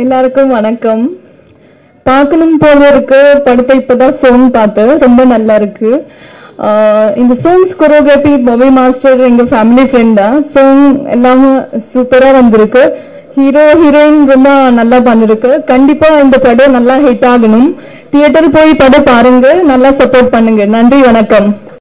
எல்லாருக்கும் வணக்கம். பார்க்கணும் போல இருக்கு படத்தை இப்பதான் சாங் பார்த்து ரொம்ப நல்லா இருக்கு. இந்த சாங்ஸ் கொரியோகிராஃபி பாபி மாஸ்டர் எங்க ஃபேமிலி ஃப்ரெண்டா. சாங் எல்லாமே சூப்பரா வந்திருக்கு. ஹீரோ ஹீரோயின் ரொம்ப நல்லா பண்ணிருக்கு. கண்டிப்பா இந்த படம் நல்லா ஹிட் ஆகணும். தியேட்டர் போய் படம் பாருங்க, நல்லா சப்போர்ட் பண்ணுங்க. நன்றி, வணக்கம்.